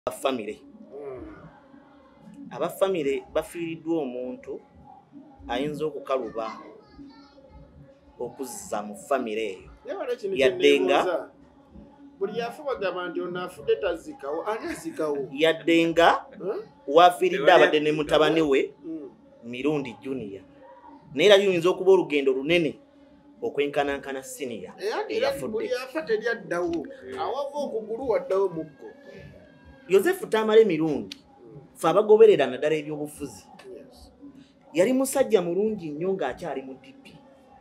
family. Aba family bafiiriddwa omuntu ayinza okukaluba okuzza mu family eyo. Yaddenga buli yafa bagamba nti ono afudde tazikawo ani azikawo. Yaddenga wafiiridde abadde ne mutabani we Mirundi Junior. Naye era liyinza okuba olugendo lunene okwenkanankana senior eyafudde. Buli yafa teryaddawo awava okugulu waddawo muggo. Yosefu Tamale Mirundi fe abagoberera naddala ebyobufuzi. Yali musajja mulungi nnyo ng'akyali mu DP.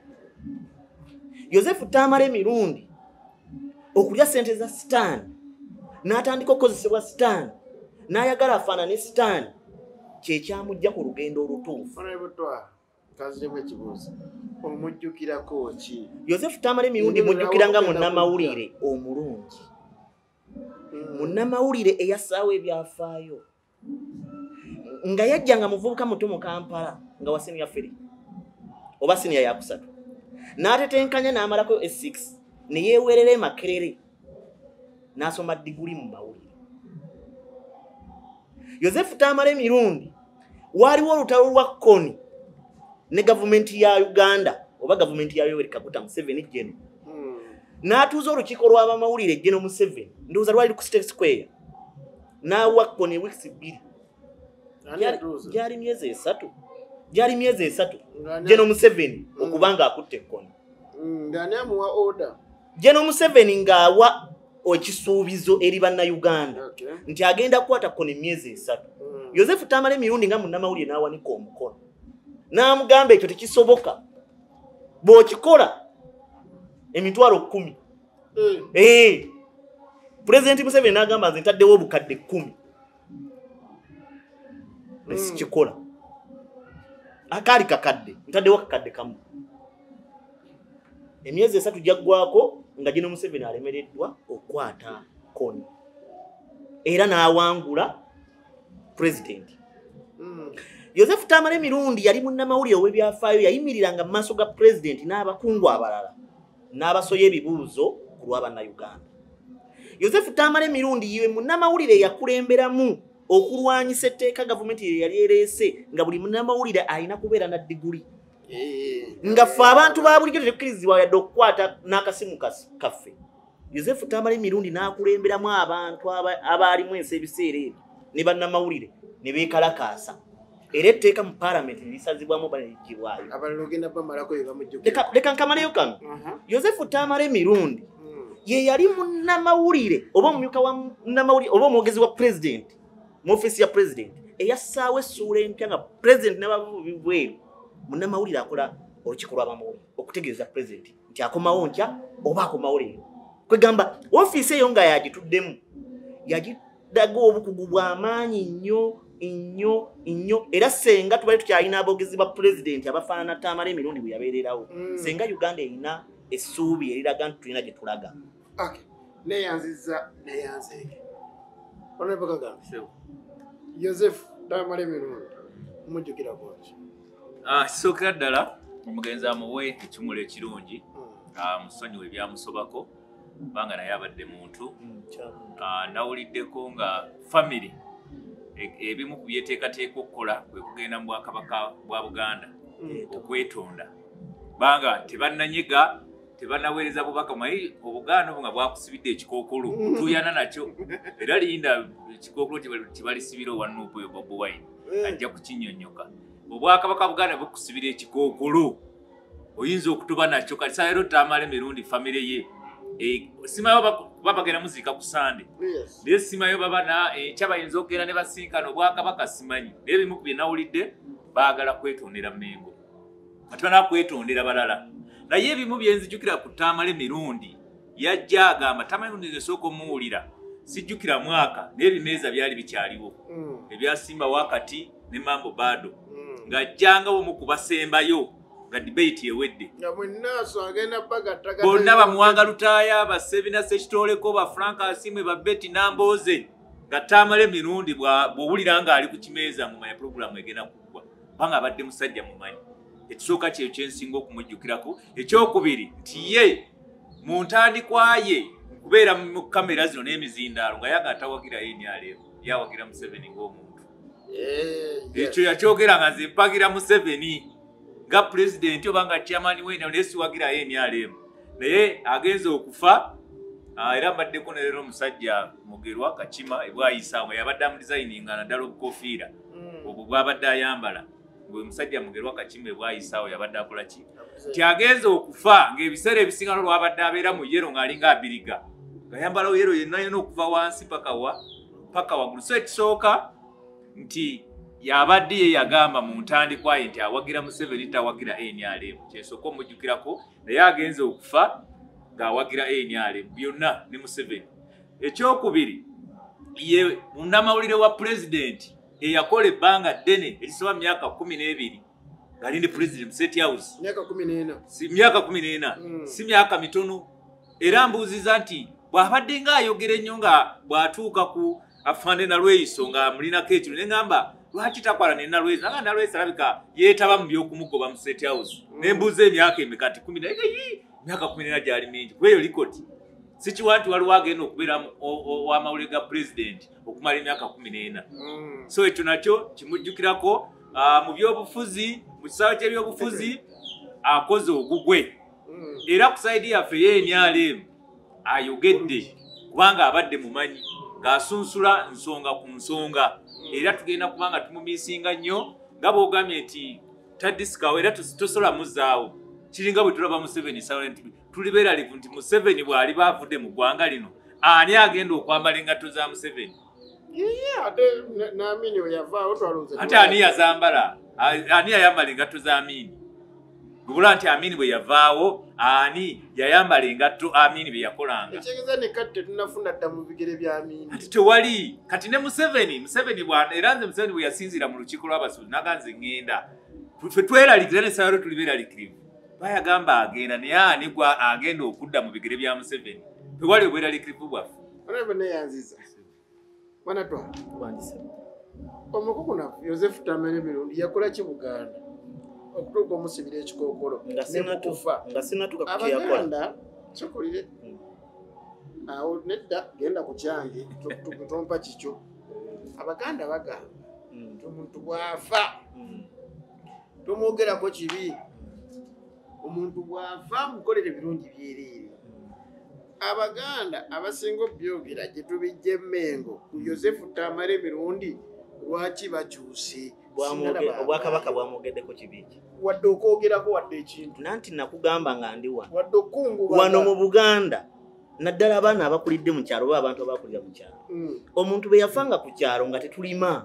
Yosefu Tamale Mirundi okulya ssente za sitaani n'atandika okukozesebwa sitaani n'ayagala afaanane sitaani kye kyamujja ku lugendo olutuufu. Obutwa kaziremu ekibuuzo omujjukirako ki? Yosefu Tamale Mirundi mujjukira nga munnamawulire omulungi, munnamawulire eyassaawo ebyafaayo, nga yajja nga muvubuka muto mu Kampala nga wa senior 3 oba senior ya 3 n'atetenkanya n'amalako S6 ne yeewerera Makerere n'asoma diguli mu mawulire. Yosefu Tamale Mirundi waliwo olutalo lwa Koni ne gavumenti ya Uganda oba gavumenti ya Yoweri Kaguta Museveni Jeno. N'atuuza olukiiko lw'abamawulire Jeno Museveni ndowooza lwali ku State Square n'awa Koni weeks 2. Gyali myezi 3 Jeno Museveni okubanga akutte Koni. Ng'ani amuwa order? Jeno Museveni ng'awa ekisuubizo eri bannayuganda nti agenda kukwata Koni myezi 3. Yosefu Tamale Mirundi nga munnamawulire n'awanika omukono n'amugamba ekyo tekisoboka, bw'okikola emitwalo 10. Pulezidenti Museveni n'agamba nze ntaddewo obukadde 10 nesikikola. Akaali kakadde ntaddewo kakadde kamu. Emyezi 3 gyaggwako nga Jeno Museveni alemereddwa okwata Koni era n'awangula pulezidenti. Yosefu Tamale Mirundi yali munnamawulire ow'ebyafaayo, yayimiriranga mu maaso ga pulezidenti n'abakungu abalala n'abasoya ebibuuzo ku lwa bannayuganda. Yosefu Tamale Mirundi ye munnamawulire yakulemberamu okulwanyisa etteeka gavumenti yali ereese nga buli munnamawulire alina kubeera na diguli. Nga ffe abantu ba bulijjo tetukkirizibwa yadde okukwata n'akasimu kaffe. Yosefu Tamale Mirundi n'akulemberamu abantu abaalimu ensi ebiseera ebyo ne bannamawulire ne beekalakaasa. Era etteeka mu paalamenti lisazibwamu baligibwayo. Abalala ogenda bamalako bye bamujjukira. Leka nkamaleyo kano. Yosefu Tamale Mirundi ye yali munnamawulire oba omumyuka wa munnamawulire oba omwogezi wa pulezidenti mu ofisi ya pulezidenti eyassaawo essuula empya nga pulezidenti n'abavubi bweru. Munnamawulire akola olukiiko lw'abamawulire okutegeeza pulezidenti nti akomawo nkya oba akomawo leero. Kwegamba ofiisi eyo nga yagituddemu yagidaga obukugu bw'amaanyi nnyo era senga tubali tukyalina aboogezi ba pulezidenti abafaanana Tamale Mirundi bwe yabeererawo, senga Uganda erina essuubi eriraga nti tulina gye tulaga. Neyanziza Honorable Kagame, Yosefu Tamale Mirundi omujjukira ki? Kisookera ddala omugenzi amuwe ekimuli ekirungi, musonyiwe ebyamusobako kubanga naye abadde muntu. Nawuliddeko nga family ebimu ku byeteekateeka okukola kwe kugenda mu Bwakabaka bwa Buganda okwetonda banga tebannanyiga tebannaweereza bubaka mayi Obuganda obwo nga bwakusibidde ekikookolo tuyana nakyo era linda ekikookolo tibalisibira owanuupu oyo Bobi Wine ajja kukinnyonnyoka. Obwakabaka Buganda bukusibira ekikookolo oyinza okutuba nakyo kati saa leero Tamale Mirundi famire ye simayo bagenda muziika ku Sande naye simayo baba ekyabayinza okugenda ne basinkana Obwakabaka simanyi naye ebimu ku bye nawulidde baagala kwetondera Mengo ate banakwetondera balala. Naye ebimu bye nzijjukira ku Tamale Mirundi yajja agamba Tamale Mirundi esooka omuwulira sijjukira mwaka naye ebimeeza byali bikyaliwo ebyasimba wakati ne Mambo Bado ng'ajjanga omu kubasembayo nga debate ewedde bonna bamuwanga Lutaaya Basebina Sekitoleko ba Frank Asimwe ba Betty Namboze nga Tamale Mirundi bw'owulira ng'ali ku kimeeza mu manya pulogulaamu egenda kuggwa kubanga abadde musajja mumanyi. Ekisooka kye kyensinga okumujjukirako. Ekyokubiri nti ye mu ntandikwa ye kubeera mu kamera zino n'emizindaalo nga yaga atawagira ye nyaleero yawagira Museveni ng'omuntu. Ekyo yakyogera nga nze mpagira Museveni nga president oba nga chairman we naye siwagira NRM. Naye agenza okufa era mbaddeko ne leero omusajja Mugerwa Kachima ebwayisaamu yabadde amudesigninga naddala obukofiira obwo bwabadde ayambala. Gwe musajja Mugerwa Kachima ebwayisaawo yabadde akola ki? Ti agenza okufa ng'ebiseera ebisinga lwabadde abeera mu yero ng'alinga abiriga. Ngayambala yero yenna okuva wansi paka waggulu. So ekisooka nti yabadde ye yagamba mu ntandikwa ye nti awagira Museveni tawagira NRM. Kyesooka omujjukirako naye agenza okufa ng'awagira NRM byonna ne Museveni. Ekyokubiri ye munnamawulire wa pulezidenti eyakola ebbanga ddene erisoba myaka 12 ng'ali ne President State House. myaka 14. Myaka 14 si myaka mitono. Era mbuuziza nti bw'abadde ng'ayogera ennyo nga bw'atuuka ku afande Nalweyiso nga mulinako ekiro ne ngamba lwaki takwala ne Nalweyiso nga Nalweyiso alabika yeetaba mu by'okumugoba mu State House. Ne mbuuza emyaka emeka ti 10 myaka 14 gyali mingi kweyo likoti. Si kiwa nti waliwo agenda okubeera w'amawulire ga pulezidenti okumala emyaka 14. So ekyo nakyo kimujjukirako mu byobufuzi mu kisaawe ky'ebyobufuzi akoze ogugwe. Era ku saidi yaffe y'NRM ayogedde kubanga abadde mumanyi ng'asunsula nsonga ku nsonga. Era tugenda kubanga tumumiisinga nnyo nga bw'ogambye nti tadisikawo era tosobola muzzaawo. Kiringa bwe tulaba Museveni silent tulibeera livu nti Museveni bw'aliba avudde mu ggwanga lino ani agenda okwambala engatto za Museveni? Ate n'Amini we yavaawo twalowooza. Ate ani yazambala? Ani yayambala engatto za Amini? Gubula nti Amini bwe yavaawo ani yayambala engatto Amini bye yakolanga? Ekitegeeza ne kati tetunnafuna dda mu bigere bya Amini. Ati tewali. Kati ne Museveni era nze Museveni bwe yasinziira mu lukiiko lw'abasuubuzi naganze ŋŋenda. Ffe tweralikira ne saaro tuli beeralikirivu. Bayagamba agenda naye ani gwa agenda okudda mu bigere bya Museveni. Tewali obweraliikirivu bwaffe. Honorable neyanziza. Wanatwa. Omukugu na Joseph Tamale Mirundi yakola ki Buganda? Okutuuka omusibira ekikookolo. Nga sinatuka ku kyeyakola. Abaganda kyokolire. Awo nedda genda ku kyange tukutompa kikyo. Abaganda bagamba omuntu bw'afa tumwogerako kibi. Omuntu bw'afa mukolere birungi byereere. Abaganda abasinga obyogera gye tubijja emmengo ku Joseph Tamale Mirundi lwaki bakyuse obwakabaka bwamwogeddeko kibiki wadde okwogerako wadde ekintu nanti nakugamba nga ndi wadde okungu wano mu Buganda naddala abaana abakulidde mu kyalo oba abantu abakulira mu kyalo omuntu bwe yafanga ku kyalo nga tetulima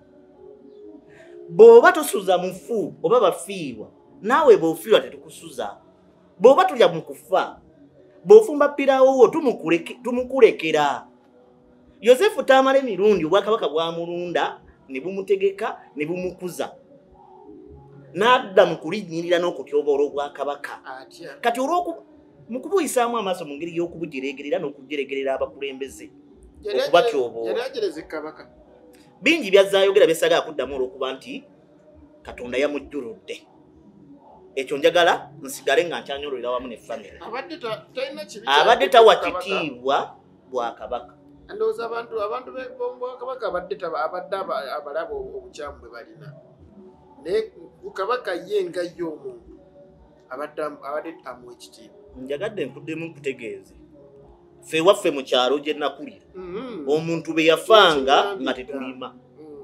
bw'oba tosuza mufu oba bafiirwa naawe bw'ofiirwa tetukusuza bw'oba tulya mu kufa bw'ofumba pirawo wo tumukulekera. Joseph Tamale Mirundi obwakabaka bwamulunda ne bumutegeka ne bumukuza n'adda mu kulinnyirira n'okutyoboola obwakabaka kati mu kubuyisaamu amaaso mu ngeri y'okubujeregerera n'okujeregerera abakulembeze okubatyoboola bingi byazaayogera byesagala kuddamu olw'okuba nti Katonda yamujjuludde. Ekyo njagala nsigale nga nkyanyololera wamu ne family. Abadde tawa kitiibwa bwakabaka. Ndowooza abantu b'obwakabaka abadde abalaba obukyamu bwe balina. Naye kabaka ye nga ye omuntu abadde amuwa ekitiibwa. Njagadde nkuddemu nkutegeeze. Ffe waffe mu kyalo gye nakulira. Omuntu bwe yafanga nga tetulima.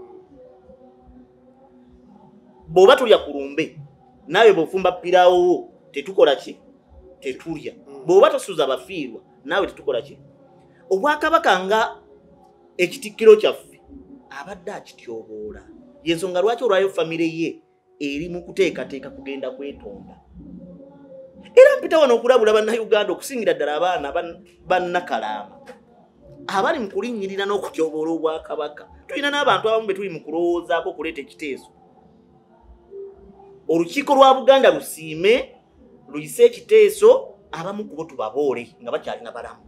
Bw'oba tulya ku lumbe nawe bw'ofumba pirawo tetukola ki? Tetulya. Bw'oba tosuza bafiirwa nawe tetukola ki? Obwakabaka nga ekitikkiro kyaffe abadde akityoboola. Yensonga lwaki olwayo famire ye eri mu kuteekateeka kugenda kwetonda. Era mpita wano okulabula bannayuganda okusingira ddala abaana bannakalaama abali mu kulinnyirira n'okutyoboola obwakabaka. Tulina n'abantu abamu be tuli mu kulowoozaako okuleeta ekiteeso. Olukiiko lwa Buganda lusiime luyise ekiteeso abamu kubo tubaboole nga bakyalina balamu.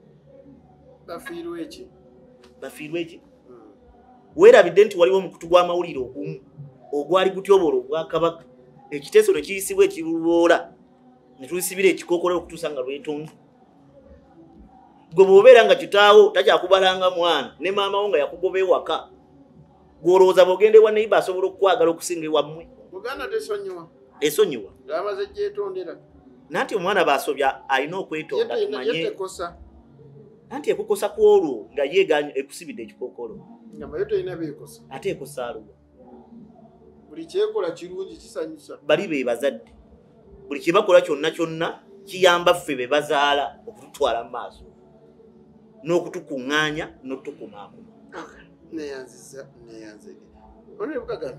Bafiirwe eki? Weerabidde nti waliwo omukutu gw'amawulire ogumu ogwali gutyoboola obwakabaka. Ekiteeso ne kiyisibwa ekibuluboola ne tulisibira ekikookolo okutuusa nga lwetonda. gwe bw'obeera nga kitaawo takyakubalanga mwana ne maama wo nga yakugoba ewaka gw'olowooza bw'ogenda ewa neiba asobola okukwagala okusinga ewammwe Buganda tesonyiwa esonyiwa amaze gyetondera nanti omwana baasobya alina okwetonda tumanye tekosa nanti ekukosa ku olwo nga yeeganye ekusibidde ekikookolo ngamba yo tolina beekosa ate ekosa aluwa buli kyekola kirungi kisanyusa bali be bazadde buli kye bakola kyonna kyonna kiyamba ffe be bazaala okututwala mu maaso n'okutukuŋŋaanya n'otukumaakuma neyanziza onebukagambe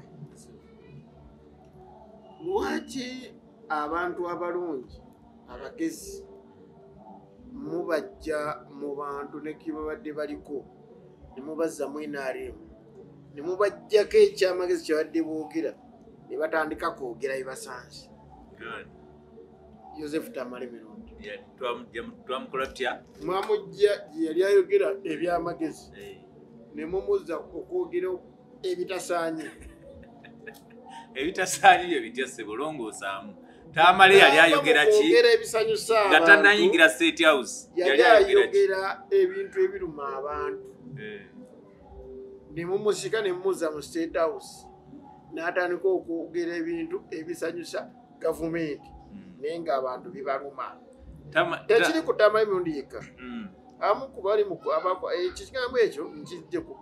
lwaki abantu abalungi abagezi mubajja mu bantu nekibabadde baliko nemubazza mwinaalimu nemubajjako ekyamagezi kyebadde boogera ne batandika kwogera bibasanze Joseph Tamale Mirundi twamukola tutya mwamujja gye yali ayogera ebyamagezi nemumuzza okwogera ebitasaanye ebitasaanye byo bitya sebolongoosaamu Tamale yali ayogera ki ebisanyusa nga tannayingira State House yali ayogera ebintu ebiruma abantu nemumusika nemumuzza mu State House n'atandika okwogera ebintu ebisanyusa gavumenti naye ng'abantu bibaluma tekiri ku Tamale Mirundi yekka amu ku bali ekigambo ekyo nkijje ku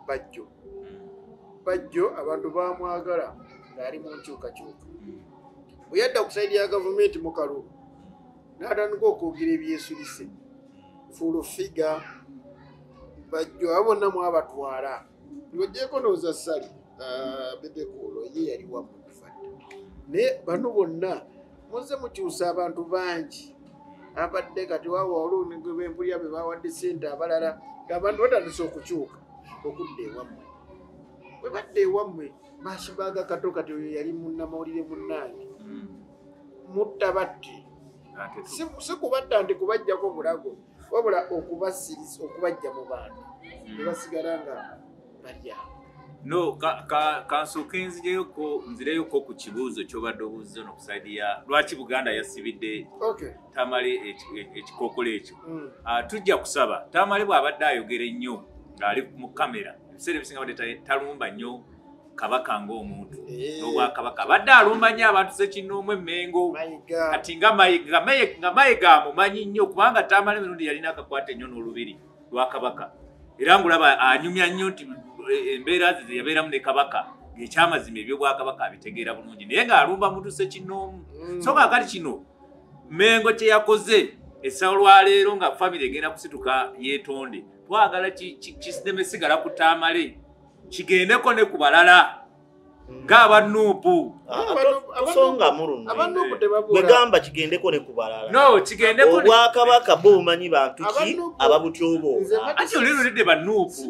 Bajjo abantu bamwagala ng'ali mu nkyukakyuka bwe yadda ku saidi ya gavumenti mu kalulu n'atandika okwogera ebyesulise fulufiga Bajjo abo bonna mwabatwala ng'ogyeko nooza Sali Bebekuulo ye yali wamu kufadde naye bano bonna muze mukyusa abantu bangi abadde kati waawa olwo bempulya be bawadde ssente abalala ng'abantu batandise okukyuka okudda ewammwe bwe badda ewammwe baasibaaga kato kati oyo yali munnamawulire munnange mutta batti si kubatta nti kubajjako bulago wabula okubasirisa okubajja mu bantu ne basigala nga balya no kansooke nzireyoko ku kibuuzo ky'obadde obuuzizo n'okusaidi ya lwaki Buganda yasibidde Tamale ekikookolo ekyo tujja kusaba Tamale bw'abadde ayogera ennyo ng'ali mu kamera ebiseera ebisinga badde talumba nnyo kabaka ng'omuntu n'obwakabaka abadde alumba nnyo abantu Ssekinnoomu Emmengo kati nga Mayiga amumanyi nnyo kubanga Tamale Mirundi yalina akakwata ennyo n'olubiri lwa kabaka era ngulaba anyumya nnyo nti embeera ze yabeeramu ne kabaka ng'ekyamazima ebyobwakabaka abitegeera bulungi naye ng'alumba muntu Ssekinnoomu so kaakati kino Mmengo kye yakoze essaawa lwaleero nga famire egenda kusituka yeetonde twagala kisineme sigala ku Tamale kigendeko ne ku balala ng'abanuupu kusonga muruno bwegamba kigendeko ne ku balala no kigendeko obwakabaka bo bumanyi bantu ki ababutyoboola ati olirulidde banuupu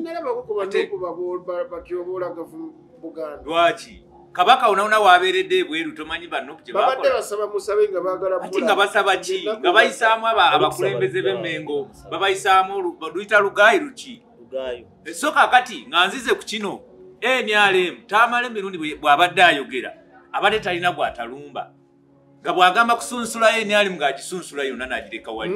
lwaki kabaka onaona waabeeredde ebweru tomanyi banuupu gye ati nga basaba ki nga bayisaamu abakulembeze b'Emmengo babayisaamu luyita lugaayi luki so kaakati nga nzize ku kino NRM Tamale Mirundi bw'abadde ayogera abadde talina bw'atalumba nga bw'agamba kusunsula NRM ng'agisunsula yonna n'agireka wali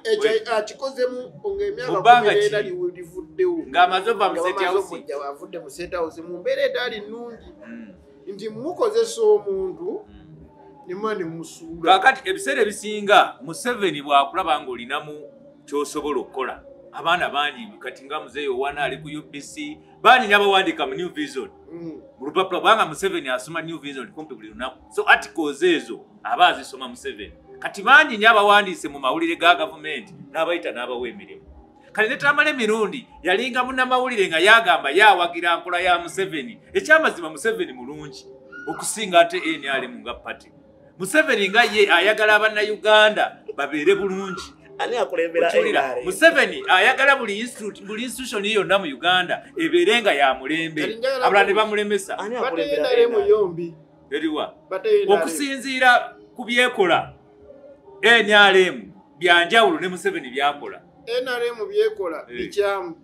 mubbanga livuddewo ng'amaze ova mu State House mu mbeera etaali nnungi nti mukozesa omuntu nemwa ne musuula kaakati ebiseera ebisinga Museveni bw'akulaba ng'olinamu ky'osobola okukola abaana bangi kati nga muzeeyi owana ali ku UBC bangi n'abawandiika mu New Vision mu lupapula kubanga Museveni asoma New Vision kumpi buli lunaku so articles ezo aba azisoma Museveni kati bangi nnyo abawandiise mu mawulire ga gavumenti n'abayita n'abawa emirimu kati ne Tamale Mirundi yalinga munnamawulire nga yagamba yawagira nkola ya Museveni ekyamazima Museveni mulungi okusinga ate NRM nga pati Museveni nga ye ayagala Bannayuganda babeere bulungi ani akulembera NRM Museveni ayagala buli institution yonna mu Uganda ebeerenga ya mulembe abulane bamulemesa ani akulembera NRM eriwa okusinziira ku byekola NRM byanjawulo ne Museveni byakola NRM byekola bikyamu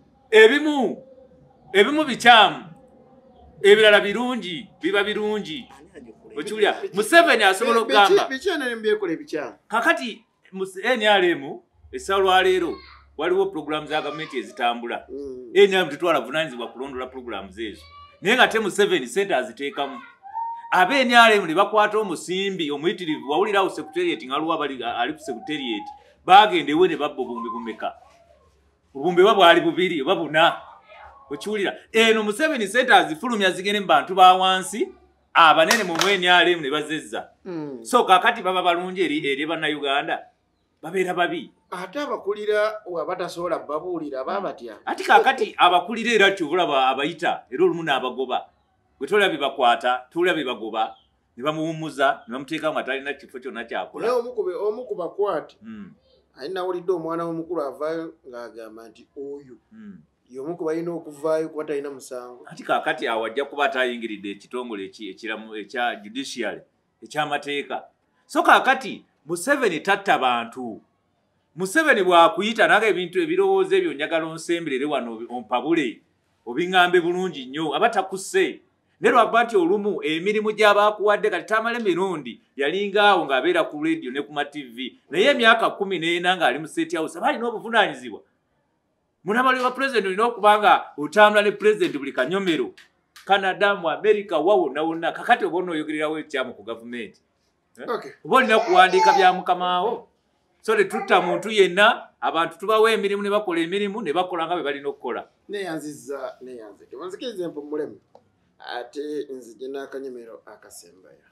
ebimu bikyamu ebirala birungi biba birungi okiwulira Museveni asobola okugamba bikyamu byekola ebikyamu kakati NRM essaawa lwaleero waliwo programs za government ezitambula NRM tetwala vunanyizibwa kulondola programs ezo naye nga temu 7 center aziteekamu NRM ne bakwata omusimbi omuyitirivu wawulirawo secretariat nga luwa ali ku secretariat bagendewe ne babba obumbi bumeka obumbi bwali bubiri oba buna okiwulira eno mu 7 centers fulumya zigende mu bantu ba wansi abanene mu NRM ne bazezza so kakati baba balungi eri bannayuganda babeera babi ate abakulira wabatasobola babuulira babatya ati kakati abakulira era kyobulaba abayita era olumu n'abagoba bwe tolabye bakwata tulabye bagoba ne bamuwummuza ne bamuteekamu atalina kifo kyonna kyakola naye omu ku bakwati ali nawulidde omwana w'omukulu avaayo ng'agamba nti oyo y'omu ku balina okuvaayo kuba talina musango ati kakati awo ajja kuba atayingiridde ekitongole ekiramu ekya judiciary ekyamateeka so kakati Museveni tatta bantu Museveni bwakuyita nange ebintu ebirowoozo ebyo njagala onsemberere wano ompabule obingambe bulungi nnyo abatakusse ne lwabba nti olumu emirimu gy'abaakuwadde kati Tamale Mirundi yalingaawo ng'abeera ku radio ne ku TV naye emyaka 14 ng'ali mu State House balina obuvunaanyizibwa munamali wa president olina okuba nga otambula ne president buli kanyomero Canada mu America wawona wonna kakati oba onooyogererawo ekyamu ku gavumenti oba olina kuwandiika bya mukamaawo so tetutta muntu yenna abantu tubawa emirimu ne bakola emirimu ne bakola nga bwe balina okukola neyanziza tebanzikiriza empumulemu ate nzije n'akanyomero akasembayo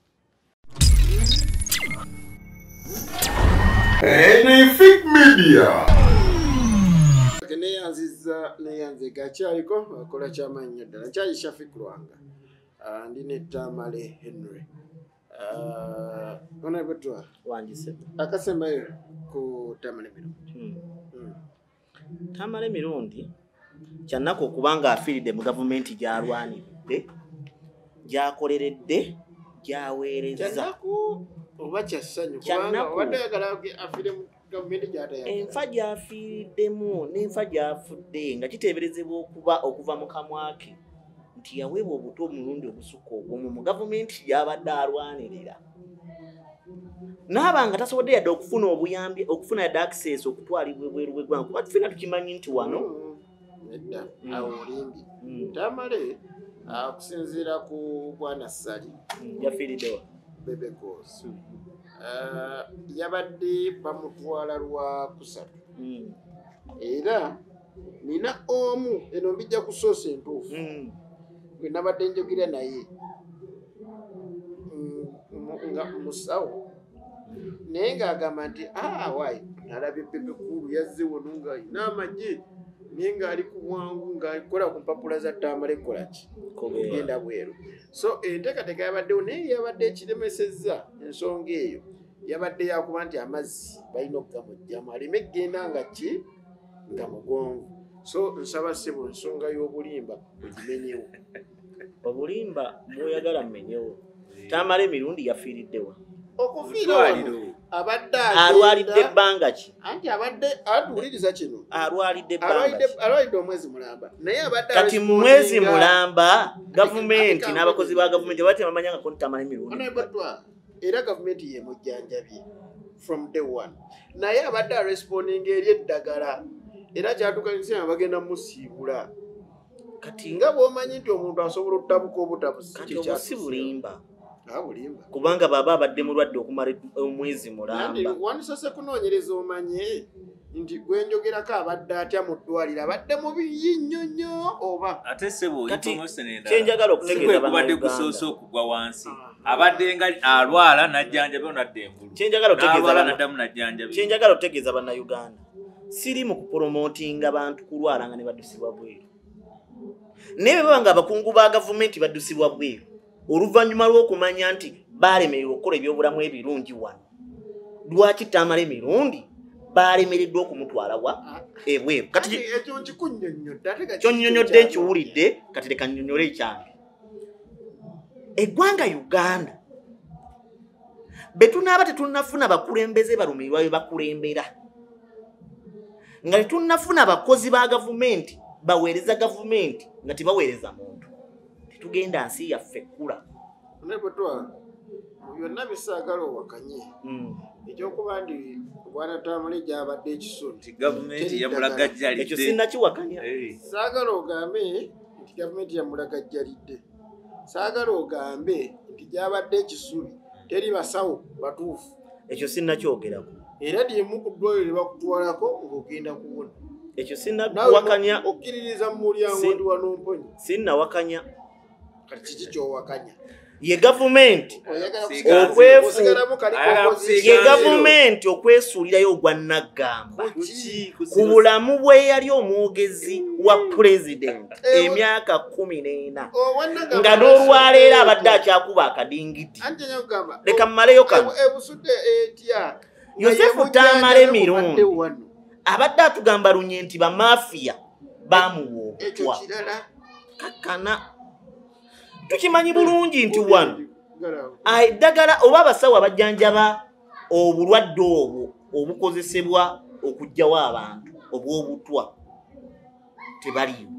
Anyfic Media neyanze gakyaliko akola kyamannyo ddala kyali Shafik Lwanga ndi ne Tamale Henry Obutwa wangise akasembayo ku Tamale Mirundi Tamale Mirundi kyannako okubanga afiiridde mu gavumenti gyalwaniridde gyakoleredde gyaweereza kyannako oba kyassanyu kubanga obadde oyagala afiire mu gavumenti gy'atayagala enfa gy'afiiriddemu n'enfa gy'afudde nga kiteeberezebwa okuva mu kamwa ke nti yaweebwa obuto omulundi ogusukka ogw'omu mu gavumenti gy'abadde alwanirira n'aba nga tasobodde yadde okufuna obuyambi okufuna yadde access okutwalibwa ebweru bw'eggwanga kuba tufina tukimanyi nti wano edda awo olimbi Tamale okusinziira ku bwana Sali yafiiriddewa Bebekos yabadde bamutwala lwa kusatu era nina omu eno mbijja ku soose entuufu bwe nabadde njogera naye nga musawo naye ng'agamba nti waayi nalabye Bebekulu yazze wano ng'alina amagye naye ng'ali ku bwangu ng'akola ku mpapula za Tamale kolaki kugenda bweru so enteekateeka yabaddewo naye yabadde ekiremesezza ensonga eyo yabadde yakuba nti amazzi balina okugamugjamu aleme kgenda nga ki nga mugonvu so nsaba ssebo ensonga y'obulimba egimenyewo obulimba mwoyagala mmenyewo Tamale Mirundi yafiiriddewa okufiira wano abadde alwalidde ebbanga ki anti abadde atuwuliriza kino alwalidde ebbanga alwalidde omwezi mulamba naye abadde kati mu mwezi mulamba gavumenti n'abakozi ba gavumenti bati bamanya nga Tamale Mirundi era gavumenti yemujjanjabye from day one naye abadde arespondinga eri eddagala era kyatukanisa bagenda musiibula kati nga bw'omanyi nti omuntu asobola okutabuka obutabusi kati obusi bulimba bulimba kubanga baba abadde mulwadde okumala omwezi mulamba wanisose kunoonyereza omanye nti gwenjogerako abadde atya mu ddwaliro abadde mubi nnyonnyo oba ate sebo kyenjagala okutegeeza kubadde kusoosa okugwa wansi abadde nga alwala najjanjabyo nadda engulu kyenjagala okutegeeza bannayuganda siri mu kupromotinga bantu kulwala nga ne baddusibwa bweru naye bwe baba nga abakungu ba gavumenti baddusibwa bweru oluvannyuma lw'okumanya nti baalemererwa okukola ebyobulamu ebirungi wano lwaki Tamale Mirundi baalemereddwa okumutwala wa ebweru kati ekyo kyonnyonnyodde nkiwulidde kati leka nnyonnyole ekyange eggwanga Uganda betunaaba tetunnafuna bakulembeze balumirirwa bye bakulembera nga tetunnafuna bakozi ba gavumenti baweereza gavumenti nga tebaweereza muntu tetugenda nsi yaffe ekkula byonna bisaagala owakanye ekyokuba ndi bwana Tamale gy'abadde ekisoni gavumenti yamulagajjalidde ekyo sinnakiwakanya saagala ogambe nti gavumenti yamulagajjalidde saagala ogambe nti gy'abadde ekisubi teri basawo batuufu ekyo sinnakyogerako era lyemu ku ddwaliro lye bakutwalako ng'ogenda kuwona ekyo sinnawakanya okkiririza mu mulyango ndi wanomponyi sinnawakanya kati kiki kyowakanya ye gavumenti okwesuulirayo ogwa Naggamba ku bulamu bwe yali omwogezi wa pulezidenti emyaka 14 nga n'olwaleero abadde akyakuba akadingiti leka mmaleyo kano Yosefu Tamale Mirundi abadde atugamba lunye nti bamafiya bamuwa Obutwa kakana tukimanyi bulungi nti wano eddagala oba abasawo abajjanjaba obulwadde obwo obukozesebwa okuggyawo abantu obw'obutwa tebaliyo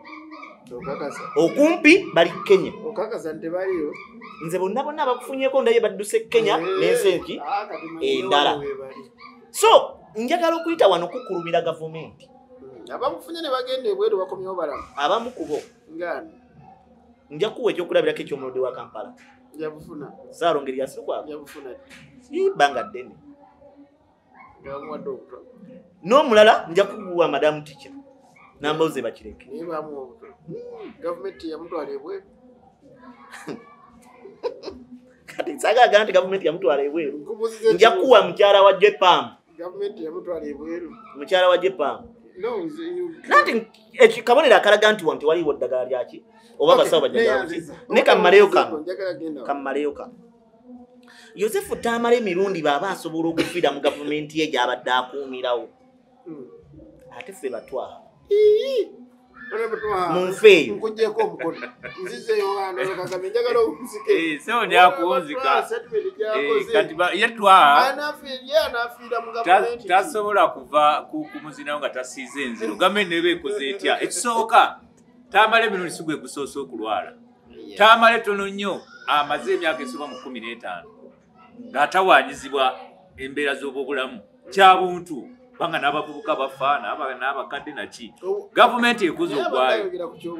okumpi bali Kenya nze bonna abakufunyeko ndaye badduse Kenya n'ensi eki endala so njagala okuyita wano kukulumira gavumenti abamufunye ne bagenda ebweru bakomyewo balamu abamu kubo ngani nja kuwa ekyokulabirako ekyomulodi wa Kampala yabufuna saalongeri yasikwako yabufuna ibanga ddene ngamuwadde Obutwa n'omulala nja kuguwa madamu Ticha namboze bakireke naye bamuwa Obutwa gavumenti yamutwala ebweru kati sagagamba nti gavumenti yamutwala ebweru nja kuwa mukyala wa Japan gavumenti yamutwala ebweru mukyala wa Japan nanti kabonero akalaga nti wanti waliwo ddagala lyaki oba abasawo bajjajjabuki ne kammaleyo kano Yosefu Tamale Mirundi baba asobola okufiira mu gavumenti ye gy'abadde akuumirawo ate ffe batwa munfeeyo nkuggyeko omukono nzizeyo wano kagame njagala okusike sewo nyakuwunzika kati anafiira mu gavumenti tasobola kuva ku muzinawo nga tasiize enziro gavumenti neba ekoze etya ekisooka Tamale Mirundi si gwe gusoose okulwala Tamale tono nnyo amaze emyaka esoba mu 15 ng'atawaanyizibwa embeera z'obwobulamu kyabuntu banga n'abavubuka bafa n'abakadde naki gavumenti ekoze ogwayo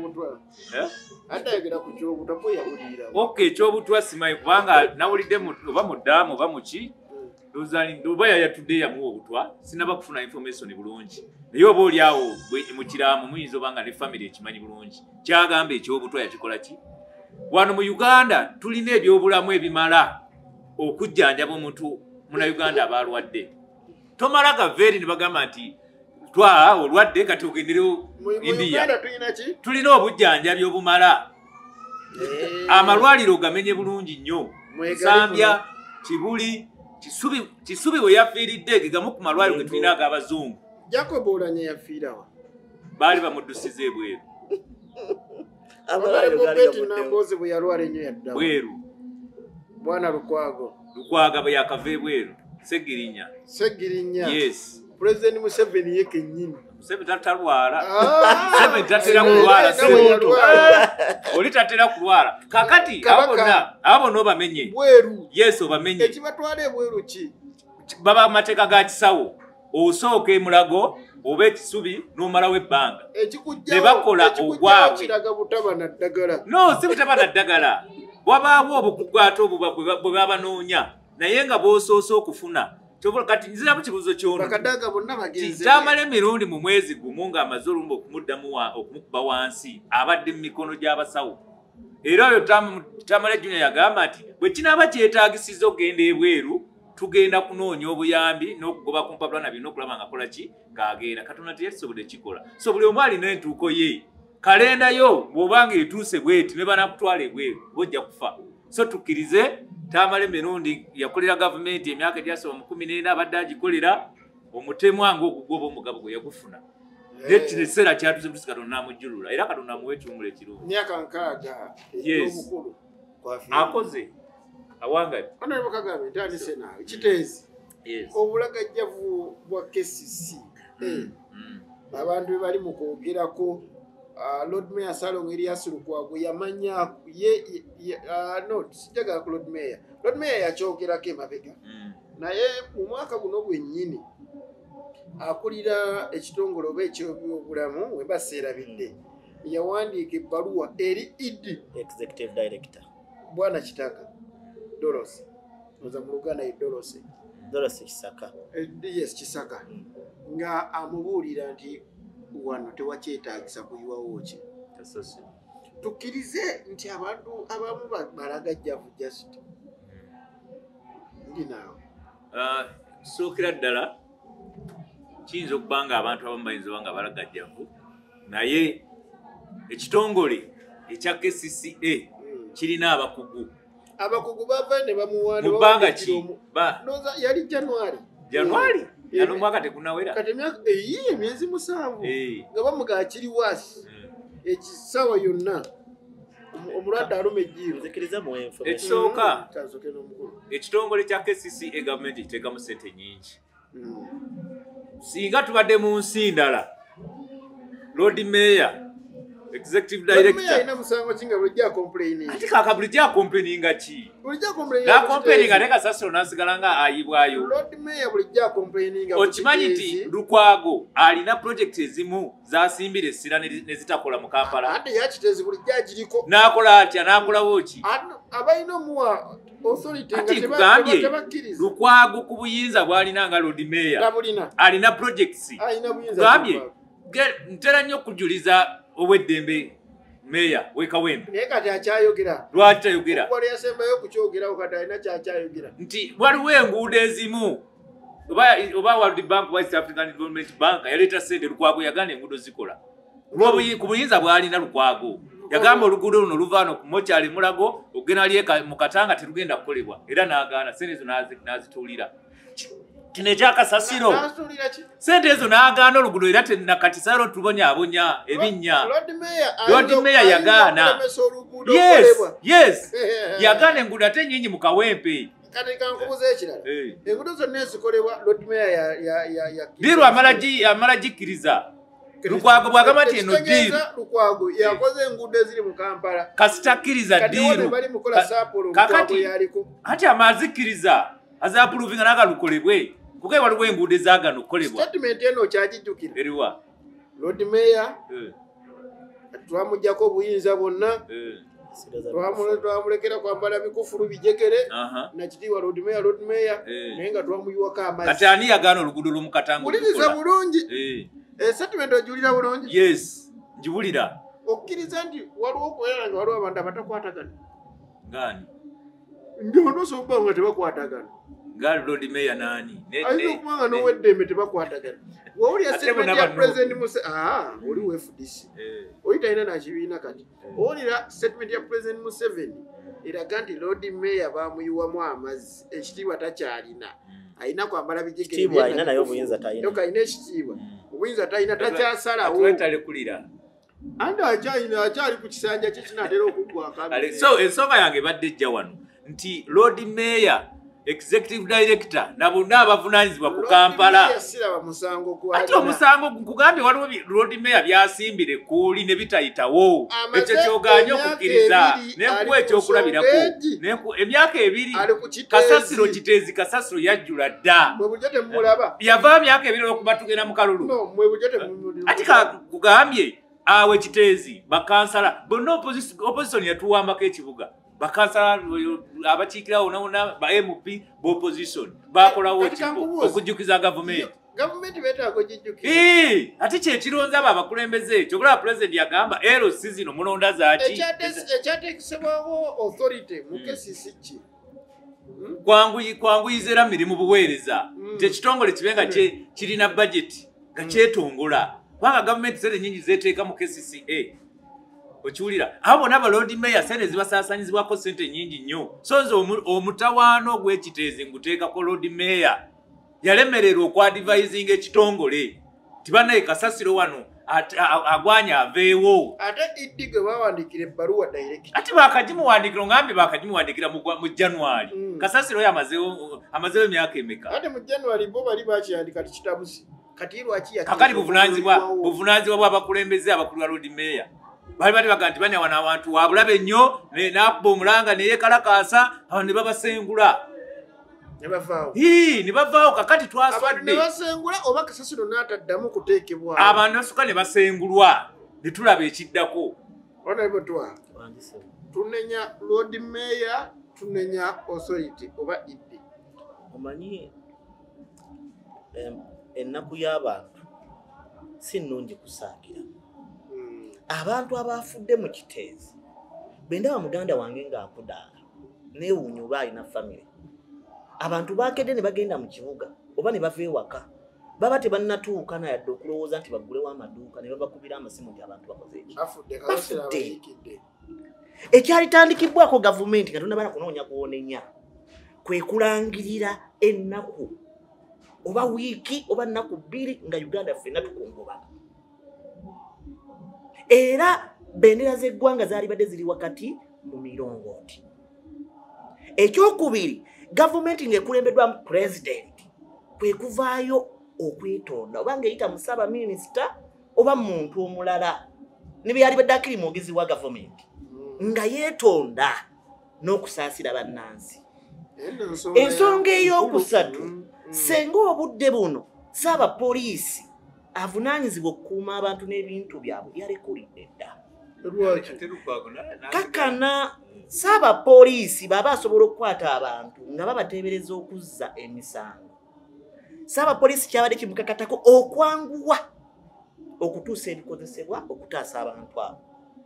oke ekyobutwa simayi kubanga nawulidde oba mu ddaamu oba muki oba yayatudde yamuwa obutwa sinaba kufuna information bulungi naye oba oli awo mu kiraamu muyinza obanga ne family ekimanyi bulungi kyagamba ekyobutwa yakikola ki wano mu Uganda tulina ebyobulamu ebimala okujjanjaba omuntu Munnayuganda abalwadde tomala gaveeri ne bagamba nti twa olwadde kati ogenderewo India tulina obujjanjabi obumala amalwaliro gamenye bulungi nnyo Sambya Kibuli Kisubi we yafiiridde ge gamu ku malwaliro ge tulina ag'abazungu Jacob Olanya yafiirawa baali bamuddusiza ebweru namboze bwe yalwala ennyo yaddawa bweru bwana Lukwaga bwe yakava ebweru Segirinya yes President Museveni ye kennyini Museveni tatalwala Museveni tatera kulwala semuntu oli tatera kulwala kakati abona obamenye bweru yes obamenye ekibatwala ebweru ki baba amateeka ga kisawo osooka emulago oba ekisubi n'omalawo ebbanga ne bakola ogwabwe no si butaba na ddagala wabaawo obukugwato bwe babanoonya naye nga boosoose okufuna kati nziramu kibuzo kyono Tamale Mirundi mu mwezi gumu ng'amaze olumba okumukuba wansi abadde mu mikono gy'abasawo era oyo Tamale Junior yagamba nti bwe kinaaba kyetaagisiza okugenda ebweru tugenda kunoonya obuyambi n'okugoba ku mpapula nabyo n'okulaba nga kola ki ng'agenda Katonda teyakisobodde kikola so buli omu alina entuuko ye kalenda yo bw'obanga etuuse bweti ne banakutwala ebweru bojja kufa so tukkirize Tamale Mirundi yakolera gavumenti emyaka egyasoba mu 14 abadde agikolera omutemwa ng'okugoba omugabo gwe yagufuna kino ekiseera kyatuze butusi Katonda n'amujjulula era Katonda amuwa ekiwummulo ekirungi myaka 6 yes akoze awangati Honorable Kagame ntandise naawe kiteezi obulagajjavu bwa KCC abantu bwe bali mu kwogerako Lord Mayor Salong Elias Lukwago yamanya sijaga ku Lord Mayor. Lord Mayor yakyogerako emabega. Naye mu mwaka guno gwennyini akulira ekitongole oba eky'obyobulamu we baseerabidde yawandiika ebbaluwa eri ED Executive Director Bwana Kitaka Doros oza mu Luganda ye Doros Kisaka yes Kisaka nga amubuulira nti wano tewakyetaagisa kuyiwawo ki tukkirize nti abantu abamu balagajjavu just ndi naawe sookera ddala kiyinza okuba nga abantu abamu bayinza oba nga balagajjavu naye ekitongole ekya KCCA kirina abakugu bava ne bamuwaana mu bbanga ki yali January omwaka tegunawera kati emyezi 7 nga bamugaa kiri waasi ekisawa yonna omulwadde aluma ejjiiro ekisooka ekitongole kya KCCA gavumenti kiteekamu ssente nyingi singa tubadde mu nsi ndala Lord Mayor Executive Director alina musango kinga bulijja complaining ati kaka bulijja complaininga ki na complaininga ne kasasiro nasigala nga ayibwayo Lord Mayor bulijja complaininga okimanyi nti Lukwago alina project ezimu zasimbire essira ne zitakola mu Kampala ate yakitezi bulijja giriko nakola atya nakolawo ki abalina omuwa authority nga tebakkiriza Lukwago ku buyinza bw'alina nga Lord Mayor alina projects gambye ntera nnyo okujuliza obweddembe Mayor wekawempe naye kati akyayogera lwaki tayogera wali yasembayo okukyogerawo kati alina kyakyayogera nti waliwo enguudo ezimu oba World Bank West African Development Bank yaleeta ssente Lukwago yagana enguudo zikola ku buyinza bw'alina Lukwago yagamba oluguudo luno luvaano ku mokyali Mulago ogenda lyeka mu Katanga terugenda kukolebwa era n'agaana ssente ezo n'azituulira kino ekyakasasiro ssente ezo n'agaana oluguudo era tenakati salo tubonyaabonya ebinnya Lord Mayor yagaana yes yagaana enguudo ate ennyingi mu Kawempe kati kankubuza ekirala enguudo zonna ezikolebwa Lord Mayor diru amala gikkiriza Lukwago bwagamba nti eno diru Lukwago yakoze enguudo eziri mu Kampala kasitakkiriza diru ati amazikkiriza azapuluvinga nagalukolebwe kuko waliwo enguudo ezaagana okukolebwa statement eno okyagijjukira eriwa Lord Mayor twamuggyako obuyinza bwonna twamulekera kwambala bikufulu bijegere nakitiibwa Lord Mayor naye nga twamuyiwako amazzi kati ani yagaana oluguudo lw'omukatanga uliriza bulungi statement ojulira bulungi yes njibulira okkiriza nti waliwo okubeera nga waliwo abantu abatakwatagana ngani ndionosokuba nga tebakwatagana ngali Lord Mayor nani ayinza okuba nga n'oweddembe tebakwatagana wawulira statement ya President oli wa FDC oli talina nakibiina kati owulira statement ya President Museveni eraga nti Lord Mayor bamuyiwamu amazzi ekitiibwa takyalina ayina kwambala bijegere alina naye obuyinza talina kalina ekitiibwa obuyinza talina takyasalawo andi akyali ku kisanja kye kinaatera okuggwako so ensonga yange ebadde ejja wano nti Lord Mayor Executive Director na bonna abavunaanyizibwa ku Kampala ate omusango nkugambye waliwo Lord Mayor byasimbire kuuli ne bitayitawo ekyo kyoganya okukkiriza nenkuwa ekyokulabirako emyaka 2 kasasiro kiteezi kasasiro yajjula dda yava myaka 2 okuba tugenda mu kalulu ati kugambye awe kiteezi bakansala bonna opposition yatuwambako ekibuga bakansala abakiikirawo nawona ba MP b'opposition bakolawo okujjukiza gavumenti betaaga ogijjukira ate kyekironza abo abakulembeze kyokulaba President yagamba LC zino mulonda zaaki ekyateekesebwawo authority mu KCC ki kwanguyiza era mirimu buweereza nti ekitongole kibe nga kirina budget nga kyetongola kubanga gavumenti sente nyingi zeteeka mu KCCA okiwulira abo bonna ba Lord Mayor sente zibasaasanyizibwako sente nyingi nnyo so nze omutawaano ogw'ekiteezi nguteekako Lord Mayor yalemererwa okwadvisinga ekitongole tibanaye kasasiro wano agwanya aveewo ate iddi gwe bawandiikira ebbaluwa direct ati bakagimuwandikira ngambye bakagimuwandikira mu January kasasiro oyo amazeewo emyaka emeka ate mu January bo bali bakiyandika tikitabusi kati lwaki kakati buvunaanzibwa bw'abakulembeze abakulu ba road mayor bali bati baga nti banya wana abantu wabulabe nnyo n'akuba omulanga ne yeekalakaasa abantu ne babasengula ne bavaawo kakati twaswadde ne basengula oba kasasiro n'ataddamu kuteekebwawo abantu basuka ne basengulwa ne tulaba ekiddako Obutwa tunenya road mayor tunenya authority oba iddi omanyi ennaku y'abantu si nnungi kusaakira abantu abafudde mu kiteezi bendaba muganda wange ng'akudaala neewuunya oba alina famire abantu bakedde ne bagenda mu kibuga oba ne bava ewaka baba tebannatuuka nayadde okulowooza nti baggulewo amaduuka ne babakubira amasimu nti abantu bakoze eki ekyalitandikibwako gavumenti nga tonnabala kunoonya kuwonenya kwe kulangirira ennaku oba wiiki oba nnaku bbiri nga Uganda ffenna tukungubana era bendera z'eggwanga zaali badde ziri wakati mu mirongooti. Ekyokubiri, gavumenti ng'ekulembeddwamu pulezidenti kwe kuvaayo okwetonda oba ng'eyita mu Ssaabaminisita oba muntu omulala ne byali badde akiri mwogezi wa gavumenti nga yeetonda n'okusaasira bannansi. Ensonga ey'okusatu, senga obudde buno Ssaabapoliisi avunaanyizibwa okukuuma abantu n'ebintu byabwe yalekulidde dda. Kakana Ssaabapoliisi baba asobola okukwata abantu nga babateebereza okuzza emisango. Ssaabapoliisi kyabadde kimukakatako okwanguwa okutuusa ebikozesebwa okutaasa abantu abo.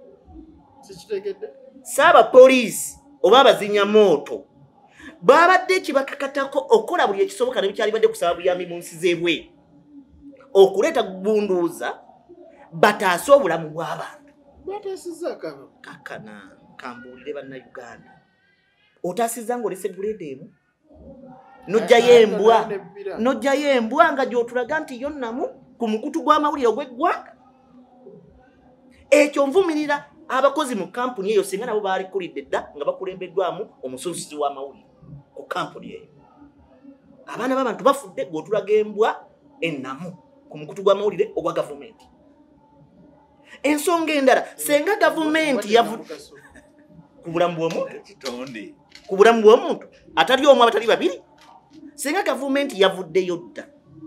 Ssaabapoliisi oba abazinya mooto babadde kibakakatako okukola buli ekisoboka ne bikyali badde kusaba buyambi mu nsi z'ebweru okuleeta gunduuza bataase obulamu bw'abantu. Kakana kambuulire bannayuganda, otaasizza ng'olese guleeda emu n'ojjayo embwa nga gy'otulaga nti yo nnamu ku mukutu gw'amawulire ogw'eggwanga. Ekyo nvumirira abakozi mu kampuni eyo singa nabo baalikulidde dda nga bakulembeddwamu omusuusizi w'amawulire ku kampuni eyo. Abaana b'abantu bafudde gw'otulaga embwa ennamu ku mukutu gw'amawulire ogwa gavumenti. Ensonga endala, senga gavumenti ku bulamu bw'omuntu atali omu abatali babiri, senga gavumenti yavuddeyo dda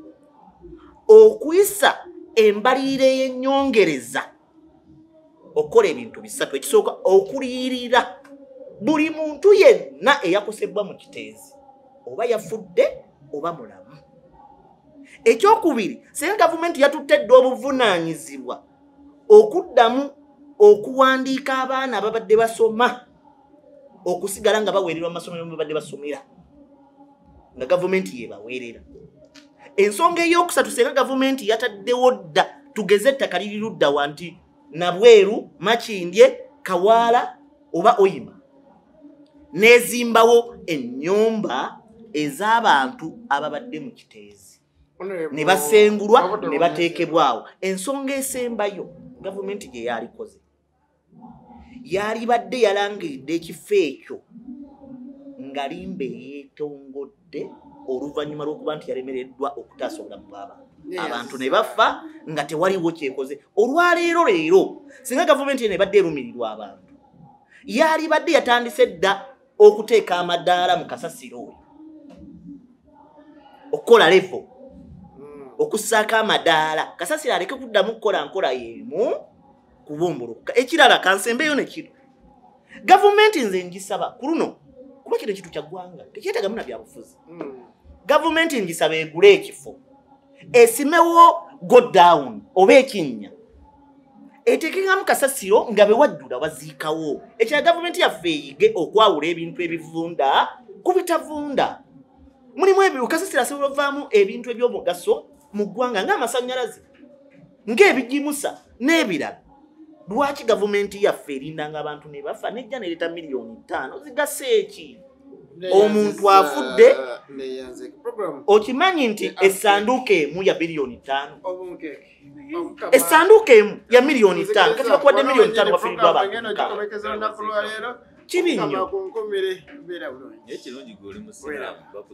okuyisa embalirira ey'ennyongereza okukola ebintu bisatu. Ekisooka okuliyirira buli muntu yenna eyakosebwa mu kiteezi oba yafudde oba mulamu. Ekyokubiri, senga gavumenti yatutte dda obuvunaanyizibwa okuddamu okuwandiika abaana ababadde basoma okusigala nga baweererwa mu masomero mu babadde basomera nga gavumenti yebaweerera. Ensonga ey'okusatu, senga gavumenti yataddewo dda tugeze ettaka liri ludda wa nti Nabweru, Makindye, Kawaala oba Oyima n'ezimbawo ennyumba ez'abantu ababadde mu kiteezi ne basengulwa ne bateekebwawo. Ensonga esembayo gavumenti gye yalikoze yalibadde yalangiridde ekifo ekyo nga limbe yeetongodde oluvannyuma lw'okuba nti yalemereddwa okutaasa obulamu bw'abantu. Abantu ne bafa nga tewaliwo kyekoze. Olwaleero singa gavumenti eno ebadde erumirirwa abantu, yalibadde yatandise dda okuteeka amadaala mu kasasiro oyo, okukola levo, okussaako amadaala. Kasasiro aleke kuddamu kukola nkola y'emu kubumbulukuka. Ekirala kansembeyo ne kino, gavumenti nze ngisaba ku luno kuba kino kintu kya ggwanga tekyetagamu na byabufuzi. Gavumenti ngisaba egule ekifo, esimewo go down oba ekinnya, etekengamu kasasiro nga bewajjula waziikawo. Ekya gavumenti yaffe eyige okwawula ebintu ebivunda ku bitavunda. Mulimu kasasiro asobola ovaamu ebintu eby'omugaso mu ggwanga ng'amasannyalaze, ng'ebigimusa n'ebirala. Lwaki gavumenti yaffe erindanga abantu ne bafa nejja nereeta miliyoni 5 zigase eki? Omuntu afudde okimanyi nti essanduuko emu ya miliyoni 5, essanduuko emu ya miliyoni 5 kati bakuwadde miliyoni 5 bafiiriddwa abantu kibi nnyo.